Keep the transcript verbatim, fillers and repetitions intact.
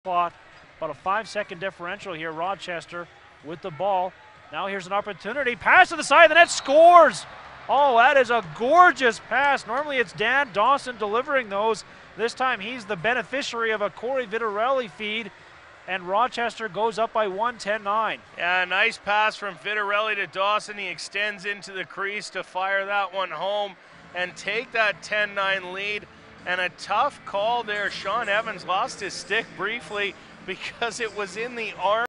spot. About a five-second differential here. Rochester with the ball. Now here's an opportunity. Pass to the side of the net. Scores! Oh, that is a gorgeous pass. Normally it's Dan Dawson delivering those. This time he's the beneficiary of a Corey Vitarelli feed. And Rochester goes up by one, ten nine. Yeah, nice pass from Vitarelli to Dawson. He extends into the crease to fire that one home and take that ten nine lead. And a tough call there. Sean Evans lost his stick briefly because it was in the arm.